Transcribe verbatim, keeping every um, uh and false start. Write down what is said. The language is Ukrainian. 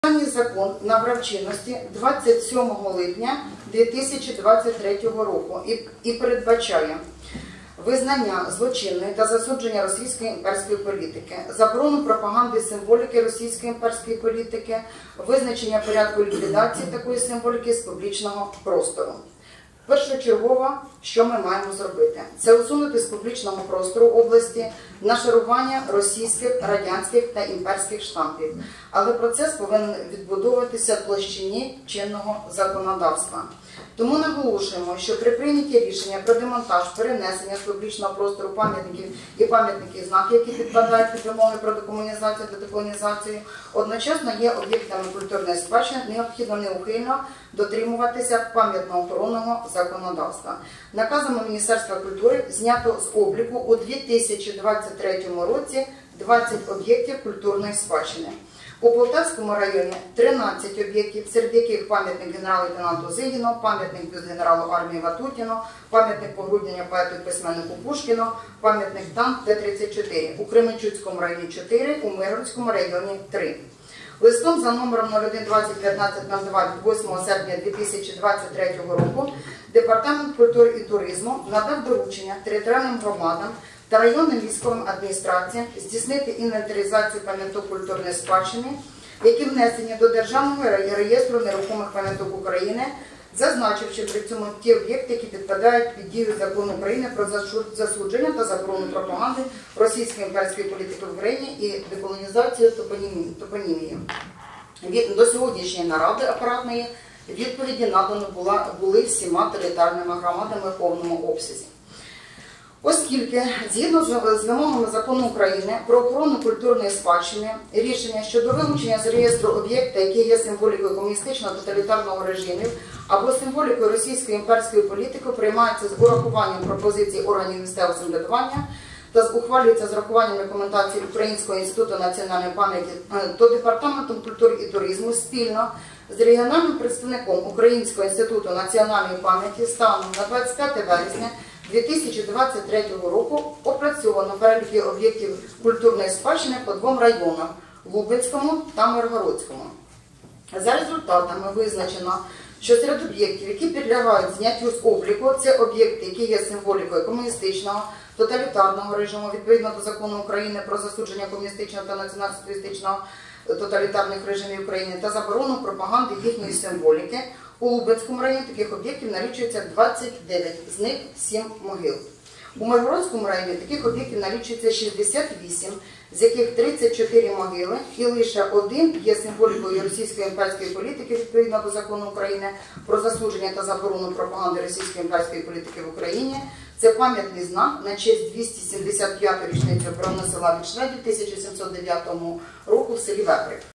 Даний закон набрав чинності двадцять сьомого липня дві тисячі двадцять третього року і, і передбачає визнання злочинної та засудження російської імперської політики, заборону пропаганди і символіки російської імперської політики, визначення порядку ліквідації такої символіки з публічного простору. Першочергово, що ми маємо зробити? Це усунути з публічного простору області нашарування російських, радянських та імперських штампів. Але процес повинен відбудовуватися в площині чинного законодавства. Тому наголошуємо, що при прийнятті рішення про демонтаж, перенесення з публічного простору пам'ятників і пам'ятників знаків, які підпадають під вимоги про декомунізацію та деколонізацію, одночасно є об'єктами культурної спадщини, необхідно неухильно дотримуватися пам'ятно-охоронного законодавства. Наказами Міністерства культури знято з обліку у дві тисячі двадцять третьому році двадцять об'єктів культурної спадщини. У Полтавському районі тринадцять об'єктів, серед яких пам'ятник генерал-лейтенанту Зигіну, пам'ятник генералу армії Ватутіну, пам'ятник погруднення поету і письменнику Пушкіну, пам'ятник танк Т тридцять чотири, у Кременчуцькому районі чотири, у Миргородському районі три. Листом за номером нуль один двадцять п'ятнадцять нуль два від восьмого серпня дві тисячі двадцять третього року Департамент культури і туризму надав доручення територіальним громадам та районним військовим адміністраціям здійснити інвентаризацію пам'яток культурної спадщини, які внесені до Державного реєстру нерухомих пам'яток України, зазначивши при цьому ті об'єкти, які підпадають під дію Закону України про засудження та заборону пропаганди російської імперської політики в Україні і деколонізацію топонімії. До сьогоднішньої наради апаратної відповіді надані були всіма територіальними громадами в повному обсязі. Оскільки, згідно з вимогами Закону України про охорону культурної спадщини, рішення щодо вилучення з реєстру об'єкта, який є символікою комуністичного тоталітарного режимів або символікою російської імперської політики, приймається з урахуванням пропозицій органів місцевого самоврядування та ухвалюється з урахуванням рекомендацій Українського інституту національної пам'яті, то Департаментом культури і туризму спільно з регіональним представником Українського інституту національної пам'яті станом на двадцять п'яте вересня дві тисячі двадцять третього року опрацьовано переліки об'єктів культурної спадщини по двом районам – Лубенському та Миргородському. За результатами визначено, що серед об'єктів, які підлягають зняттю з обліку, це об'єкти, які є символікою комуністичного, тоталітарного режиму, відповідно до Закону України про засудження комуністичного та націонал-соціалістичного тоталітарних режимів України та заборону пропаганди їхньої символіки. У Лубенському районі таких об'єктів налічується двадцять дев'ять, з них сім могил. У Миргородському районі таких об'єктів налічується шістдесят вісім, з яких тридцять чотири могили, і лише один є символікою російської імперської політики, відповідно до Закону України про засудження та заборону пропаганди російської імперської політики в Україні. Це пам'ятний знак на честь двісті сімдесят п'ятої річниці оборони села від шведів тисяча сімсот дев'ятого року в селі Веприк.